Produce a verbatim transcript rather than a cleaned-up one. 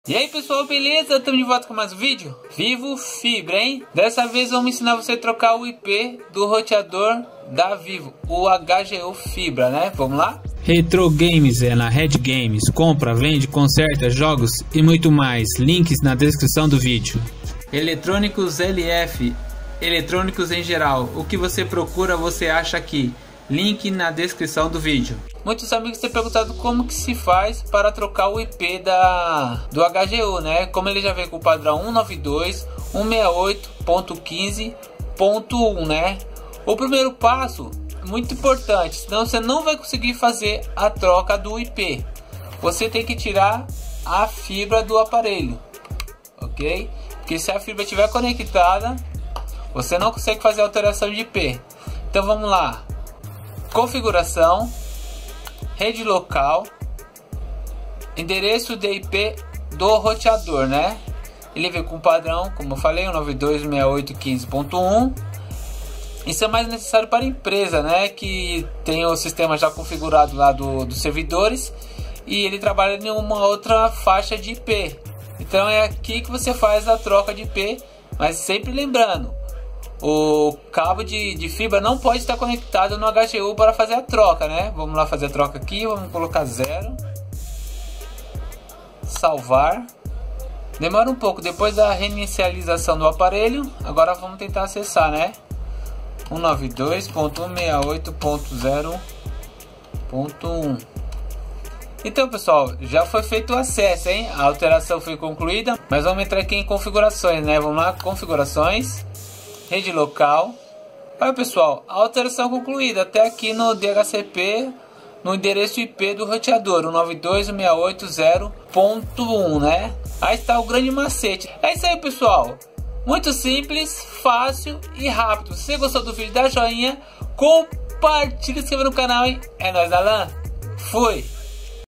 E aí pessoal, beleza? Estamos de volta com mais um vídeo. Vivo Fibra, hein? Dessa vez vamos ensinar você a trocar o I P do roteador da Vivo, o H G U Fibra, né? Vamos lá? Retro Games é na Red Games. Compra, vende, conserta, jogos e muito mais. Links na descrição do vídeo. Eletrônicos L F, eletrônicos em geral. O que você procura você acha aqui. Link na descrição do vídeo. Muitos amigos têm perguntado como que se faz para trocar o I P da, do H G U, né? Como ele já vem com o padrão cento e noventa e dois ponto cento e sessenta e oito ponto quinze ponto um, né? O primeiro passo é muito importante, senão você não vai conseguir fazer a troca do I P. Você tem que tirar a fibra do aparelho, ok? Porque se a fibra estiver conectada, você não consegue fazer a alteração de I P. Então vamos lá. Configuração, rede local, endereço de I P do roteador, né? Ele vem com padrão, como eu falei, cento e noventa e dois ponto sessenta e oito ponto quinze ponto um. Isso é mais necessário para a empresa, né? Que tem o sistema já configurado lá do, dos servidores e ele trabalha em uma outra faixa de I P. Então é aqui que você faz a troca de I P, mas sempre lembrando, o cabo de, de fibra não pode estar conectado no H G U para fazer a troca, né? Vamos lá fazer a troca aqui, vamos colocar zero, salvar. Demora um pouco depois da reinicialização do aparelho. Agora vamos tentar acessar, né? cento e noventa e dois ponto cento e sessenta e oito ponto zero ponto um. Então pessoal, já foi feito o acesso, hein? A alteração foi concluída, mas vamos entrar aqui em configurações, né? Vamos lá, configurações, rede local. Olha pessoal, a alteração concluída até aqui no D H C P, no endereço I P do roteador, cento e noventa e dois ponto sessenta e oito ponto zero ponto um, né? Aí está o grande macete. É isso aí pessoal, muito simples, fácil e rápido. Se você gostou do vídeo, dá joinha, compartilha, se inscreva no canal, hein? É nóis da lã, fui!